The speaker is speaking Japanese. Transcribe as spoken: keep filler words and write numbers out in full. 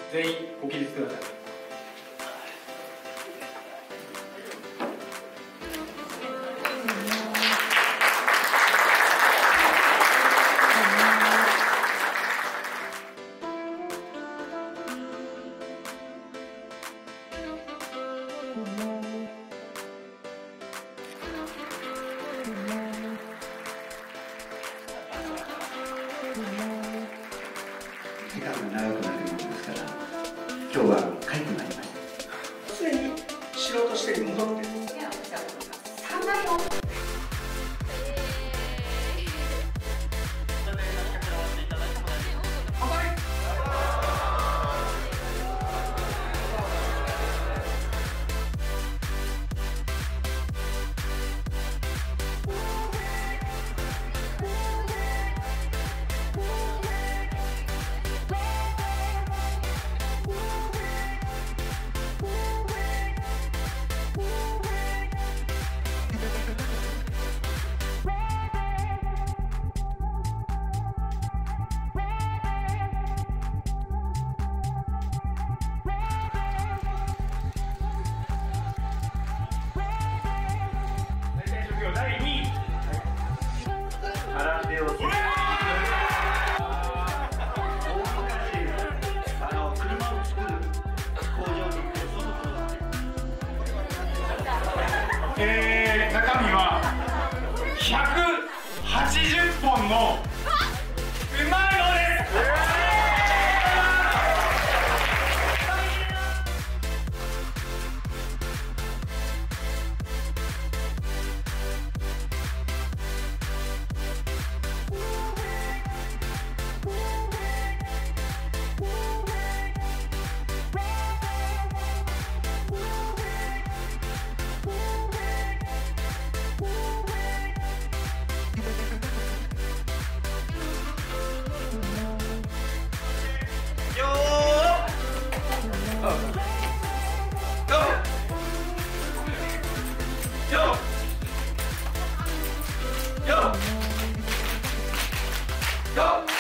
全員ご起立ください。 時間が長くなるものですから、今日は帰ってまいりました。 すでに素人して戻ってる。 だいにい、空手をする。えー、中身はひゃくはちじゅっぽんのうまいのです。Go!